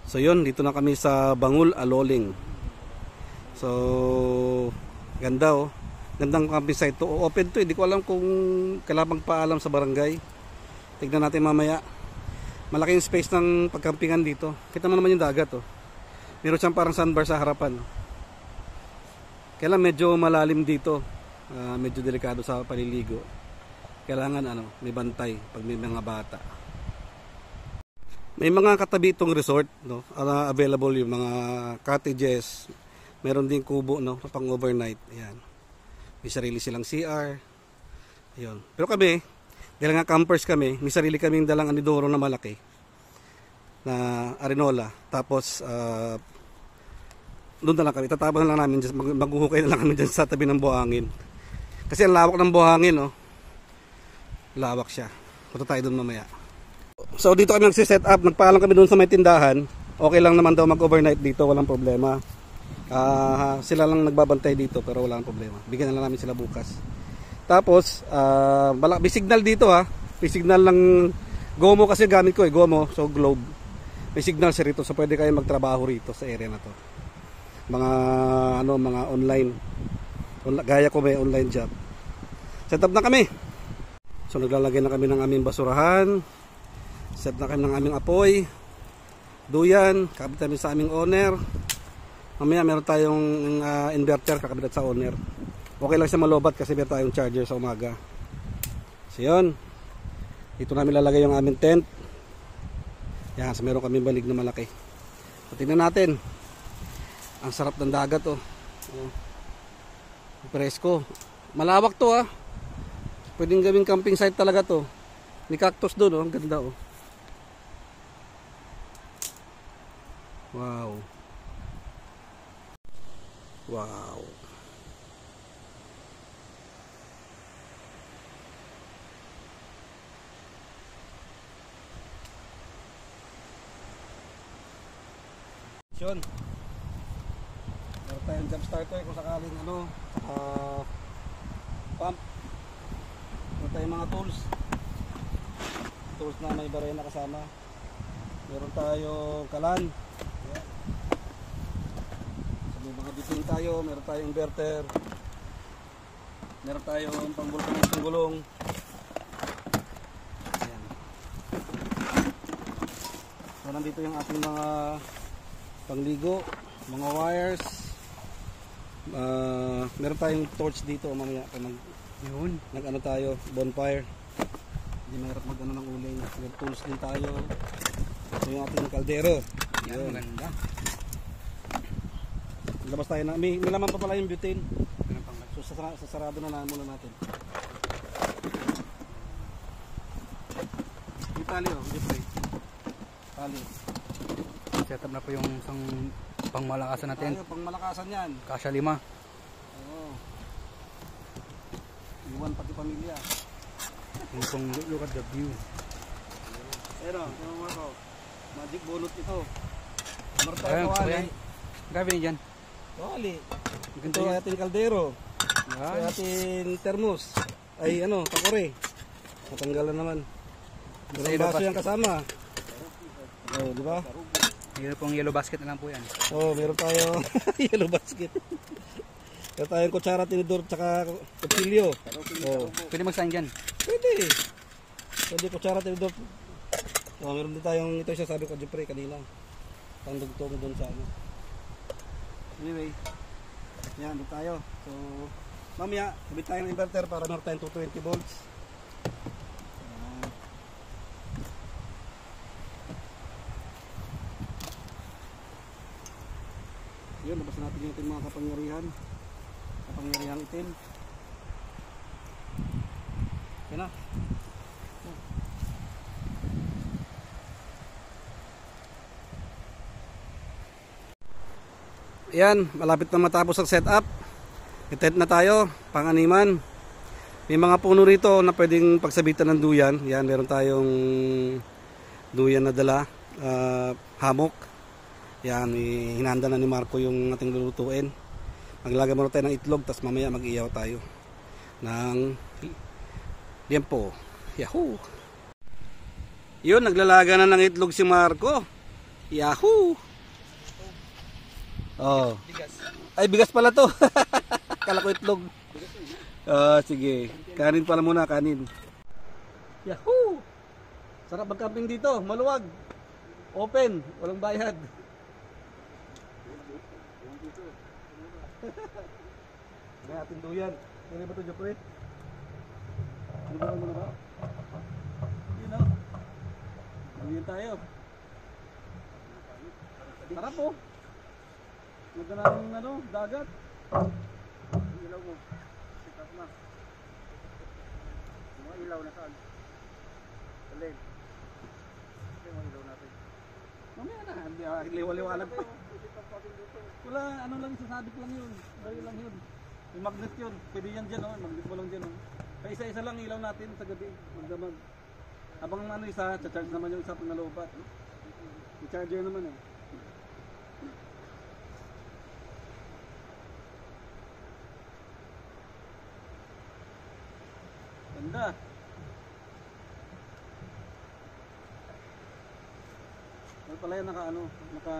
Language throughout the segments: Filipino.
So yun, dito na kami sa Bangul, Aloling. So ganda oh. Gandang camping site to. Open to, hindi ko alam kung kailangan paalam sa barangay. Tignan natin mamaya. Malaki yung space ng pagkampingan dito. Kita mo naman yung dagat oh. Meron siyang parang sandbar sa harapan. Kailan medyo malalim dito. Medyo delikado sa paliligo. Kailangan may bantay pag may mga bata. May mga katabi itong resort, no? Available yung mga cottages. Meron din kubo, no, pang overnight. Ayan. May sarili silang CR. Ayun. Pero kami, dahil nga campers kami, may sarili kaming dalang anidoro na malaki na arenola. Tapos doon na lang kami. Tatabang lang namin, maghuhukay na lang kami dyan sa tabi ng buhangin. Kasi ang lawak ng buhangin, no? Lawak siya. Punta tayo doon mamaya. So dito kami nagsiset up, nagpaalam kami doon sa may tindahan. Okay lang naman daw mag-overnight dito, walang problema. Sila lang nagbabantay dito pero walang problema. Bigyan na lang namin sila bukas. Tapos may signal dito ha. May signal ng Gomo kasi gamit ko Gomo, so Globe. May signal siya rito so pwede kayo magtrabaho rito sa area na to. Mga online. Gaya ko may online job. Set up na kami. So naglalagay na kami ng aming basurahan. Set na kami ng aming apoy. Duyan, kakabit namin sa aming owner. Mamaya meron tayong inverter kakabit sa owner. Okay lang siya malobat kasi meron tayong charger sa umaga. So yun. Dito namin lalagay yung aming tent. Yan, so meron kami balig na malaki. So tingnan natin. Ang sarap ng dagat oh. Presko. Malawak to ah. Pwedeng gawing camping site talaga to. May cactus doon oh, ang ganda oh. Wow. Wow. Yun. Meron tayong jump starter kung sakaling pump. Meron tayong mga tools. Tools na may barena kasama. Meron tayong kalan. Ayan. So, may mga bitin tayo. Meron tayong inverter. Meron tayong panggulong ng panggulong. Ayan. So nandito yung ating mga pangligo, mga wires. Meron tayong torch dito mamaya pag nag tayo, bonfire. Hindi mahirap ng uling. May tools din tayo. Ito yung ating kaldero. Yan, maganda. Labas tayo na. May laman pa pala yung butane. So sasarado na muna natin. Yung tali oh, Jeffrey. Tali. Set up na po yung isang pangmalakasan natin. Pangmalakasan yan. Kasya 5. Oo. Iwan pati pamilya. Yung pang look at the view. Pero, mga ko. Magic bunot ito. Martay Ayun, kawali. Gabi niya dyan. Kawali. Ito yung ating kaldero. Ito yung ating thermos. Ay takore. Matanggalan naman. May baso yung kasama. Oh, di ba? Meron pong yellow basket na lang po yan. Oh, meron tayo yellow basket. Meron tayong kutsara, tinidor, tsaka kutsilyo. Oh. Pwede magsahin dyan? Pwede. Pwede kutsara, tinidor. Oh, meron din tayong, ito siya sabi ko Jeffrey kanina. Pangdugtong doon sa Anyway, yan, doon tayo. So, mamaya, sabit tayo ng inverter para meron tayong 220 volts. Yun, labas natin yung ating mga kapangyarihang itim. Yan na. Yan, malapit na matapos ang setup. I-tent na tayo, pang-animan. May mga puno rito na pwedeng pagsabitan ng duyan. Yan, meron tayong duyan na dala, hammock. Yan, hinanda na ni Marco yung ating lulutuin. Maglagay muna tayo ng itlog, tapos mamaya mag-iyaw tayo ng liempo. Yahoo! Yun, naglalaga na ng itlog si Marco. Yahoo! Oh. Bigas. Ay, bigas pala to. Kala ko itlog. Sige. Kanin pala muna, kanin. Yahoo! Sarap mag-camping dito. Maluwag. Open. Walang bayad. May ating duyan. Ano ba ito, Jopre? Ano ba muna ba? Yun o. Duyan tayo. Sarap po. Maganda ng ano, dagat. Ilaw mo. Sikat na. Mga ilaw na saan? Alin. Mga ilaw natin. Mamaya na. Liwaliwalag pa. Wala, ano lang, sasabit lang yun. Dahil lang yun. May magnet yun. Pwede yan dyan, oh. Magnet mo lang dyan, oh. Kaya isa-isa lang ilaw natin sa gabi. Magdamag. Habang ano isa, charge naman yung isa pag nalobat. May charger naman, eh. Ganda. Ano pala yan, naka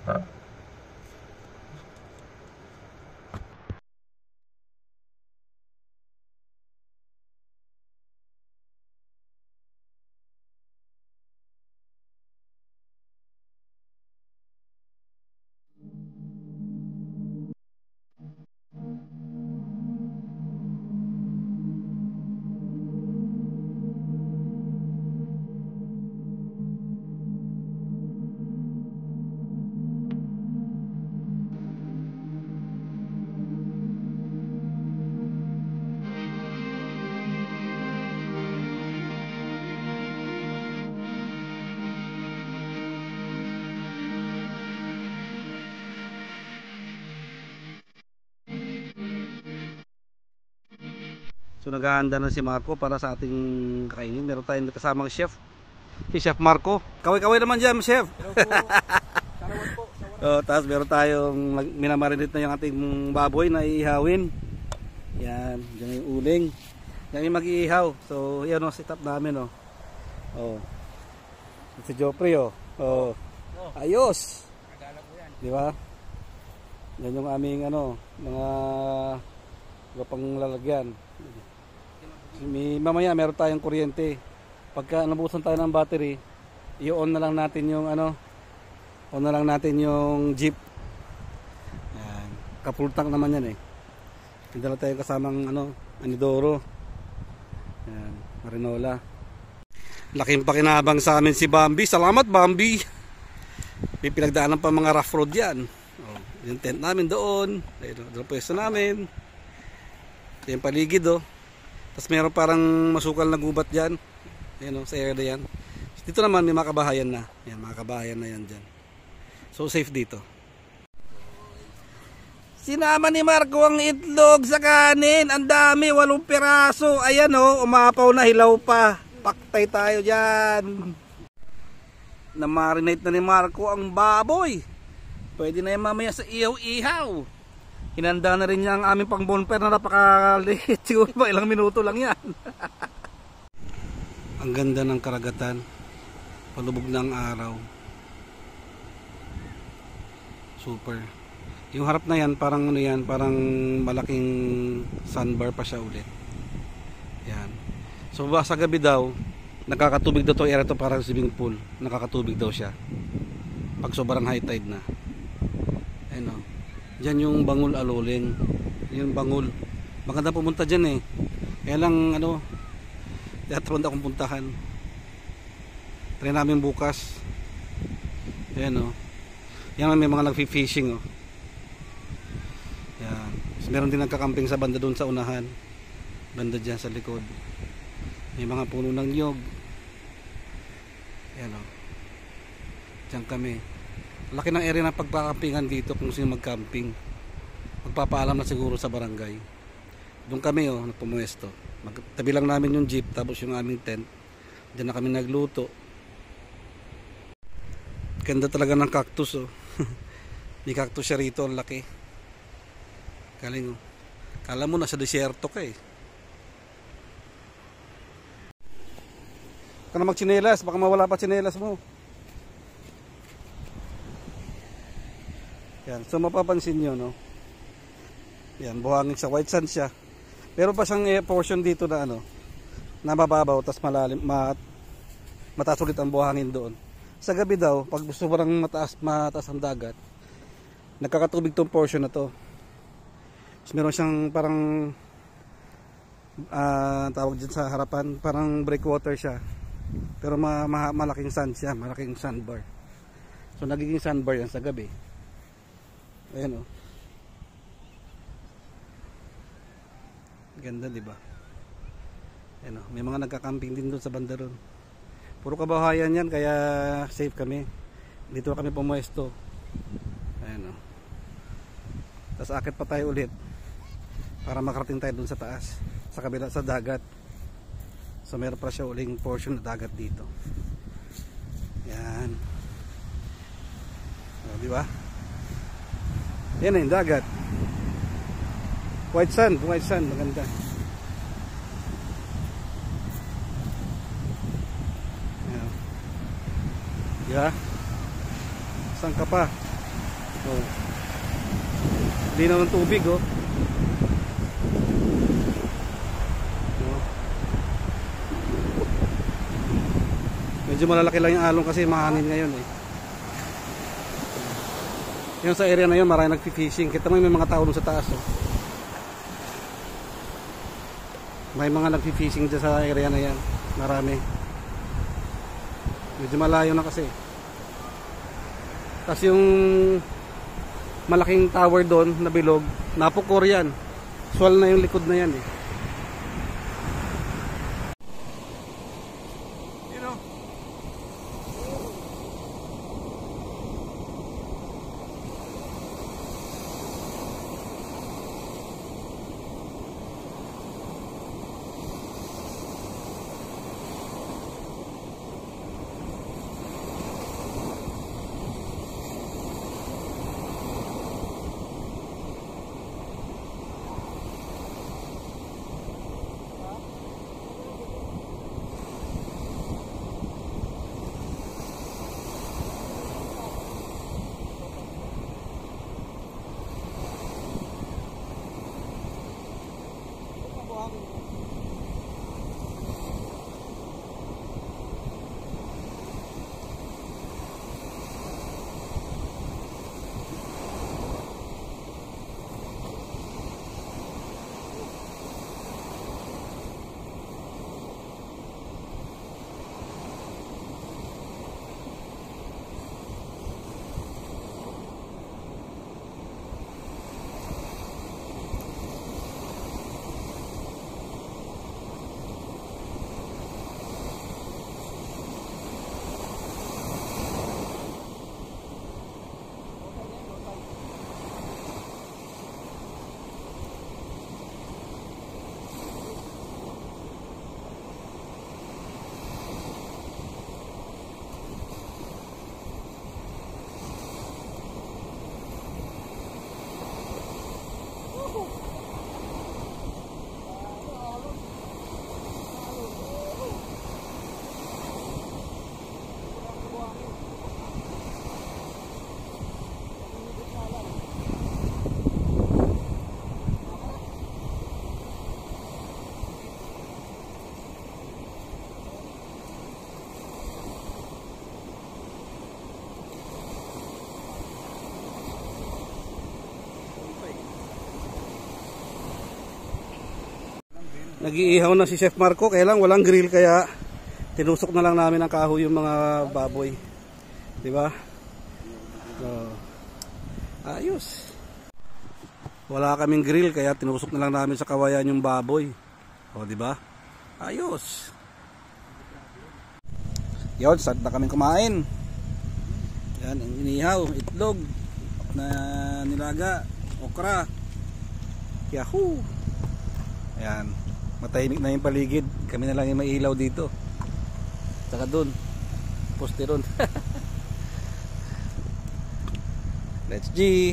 So naghahanda na si Marco para sa ating kainin. Meron tayong kasamang chef. Si Chef Marco. Kaway-kaway naman dyan, Chef. Hello po. Salamat po. Tapos meron tayong minamarinate na yung ating baboy na iihawin. Yan, dyan yung uling. Yan yung mag-iihaw. So yan o, setup namin o. Si Joffrey o. Ayos. Nagala po yan. Di ba? Yan yung aming mga pang lalagyan. Mamaya meron tayong kuryente. Pagka nabusan tayo ng battery, i-on na lang natin yung on na lang natin yung jeep. Yan. Ka-full tank naman yan eh. Pindala tayo kasamang Anidoro. Yan, Marinola. Laking pakinabang sa amin si Bambi. Salamat, Bambi. May pinagdaanan pa mga rough road yan. Yung tent namin doon. Doon pwesto namin. Yung paligid Tapos meron parang masukal na gubat dyan. Ayan sa area yan. Dito naman may mga kabahayan na. Yan, mga kabahayan na yan dyan. So safe dito. Sinama ni Marco ang itlog sa kanin. Ang dami, 8 piraso. Ayan umapaw na, hilaw pa. Paktay tayo dyan. Na-marinate na ni Marco ang baboy. Pwede na yan mamaya sa ihaw-ihaw. Hinanda na rin niya ang aming pang bonfire na napakaliit. Siguro pa ilang minuto lang yan. Ang ganda ng karagatan. Palubog ng araw. Super. Yung harap na yan, parang parang malaking sandbar pa siya ulit. Yan. So sa gabi daw, nakakatubig daw to area to, parang swimming pool. Nakakatubig daw siya. Pag sobrang high tide na. Ayun Diyan yung Bangul Aloling. Yung Bangul. Maganda pumunta dyan eh. Kaya lang teatro na akong puntahan. Try namin bukas. Ayan Yan may mga nag-fishing Yan. So, meron din nagkakamping sa banda doon sa unahan. Banda dyan sa likod. May mga puno ng niyog. Ayan Diyan kami. Laki ng area ng pagpakampingan dito kung sino mag-camping. Magpapaalam na siguro sa barangay. Doon kami nagpumuesto. Tabi lang namin yung jeep tapos yung aming tent. Diyan na kami nagluto. Ganda talaga ng cactus May cactus siya rito, ang laki. Galing Kala mo nasa desierto ka eh. Ka na magtsinelas, baka mawala pa tsinelas mo. Yan. So mapapansin nyo, no? Yan, buhangin sa white sand siya. Pero pa siyang portion dito na ano, na mababaw, tas malalim, mataas ulit ang buhangin doon. Sa gabi daw, pag sobrang mataas ang dagat, nagkakatubig tong portion na to. So, meron siyang parang tawag dyan sa harapan, parang breakwater siya. Pero malaking sand siya, malaking sandbar. So nagiging sandbar yan sa gabi. Ayan o. Ganda, di ba? Ayan o. May mga nagkakamping din doon sa banda ron. Puro kabahayan yan, kaya safe kami. Dito kami pumuesto. Ayan o. Tapos akit pa tayo ulit para makarating tayo doon sa taas, sa kabila, sa dagat. So meron pa siya uling portion na dagat dito. Yan. O, di ba? Yan na yung dagat. White sand, maganda. Yan. Di ba? Saan ka pa? O. Linaw ng tubig, oh. Medyo malalaki lang yung alon kasi mahangin ngayon eh. Yung sa area na yun, maraming nagfi-fishing. Kita mo may mga tao dun sa taas oh. May mga nagfi-fishing dyan sa area na yan. Marami. Medyo malayo na kasi. Tapos yung malaking tower doon na bilog, napukor yan. Swal na yung likod na yan eh. Nag-iihaw na si Chef Marco, kaya lang walang grill kaya tinusok na lang namin ang kahoy yung mga baboy. 'Di ba? So, ayos. Wala kaming grill kaya tinusok na lang namin sa kawayan yung baboy. O, 'di ba? Ayos. Yon, start na kaming kumain. Yan, ang inihaw, itlog na nilaga, okra. Yahoo! Ayan, matahimik na yung paligid. Kami na lang yung may ilaw dito. Saka dun, poste ron. Let's G!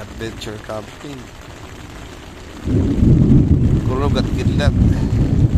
Adventure camping. Kulog at kidlat.